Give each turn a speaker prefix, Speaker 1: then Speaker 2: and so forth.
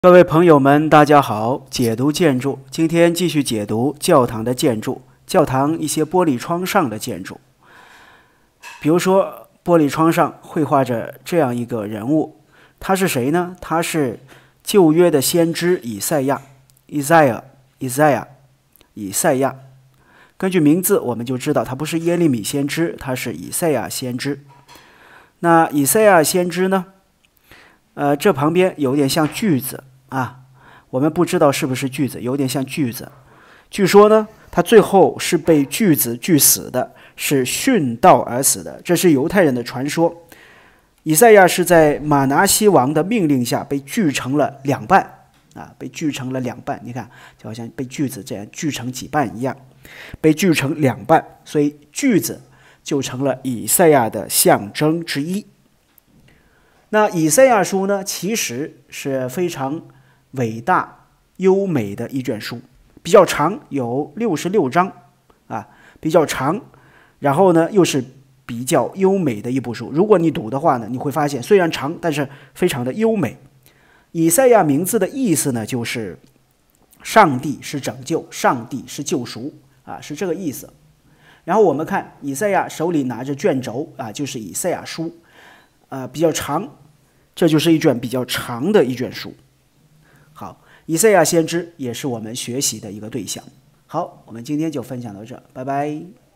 Speaker 1: 各位朋友们，大家好！解读建筑，今天继续解读教堂的建筑，教堂一些玻璃窗上的建筑。比如说，玻璃窗上绘画着这样一个人物，他是谁呢？他是旧约的先知以赛亚。根据名字，我们就知道他不是耶利米先知，他是以赛亚先知。那以赛亚先知呢？这旁边有点像句子啊，我们不知道是不是句子，有点像句子。据说呢，他最后是被锯子锯死的，是殉道而死的，这是犹太人的传说。以赛亚是在马拿西王的命令下被锯成了两半啊，被锯成了两半。你看，就好像被锯子这样锯成几半一样，被锯成两半，所以锯子就成了以赛亚的象征之一。那以赛亚书呢，其实是非常伟大优美的一卷书，比较长，有66章啊，比较长，然后呢又是比较优美的一部书。如果你读的话呢，你会发现虽然长，但是非常的优美。以赛亚名字的意思呢，就是上帝是拯救，上帝是救赎啊，是这个意思。然后我们看以赛亚手里拿着卷轴啊，就是以赛亚书比较长，这就是一卷比较长的一卷书。好，以赛亚先知也是我们学习的一个对象。好，我们今天就分享到这，拜拜。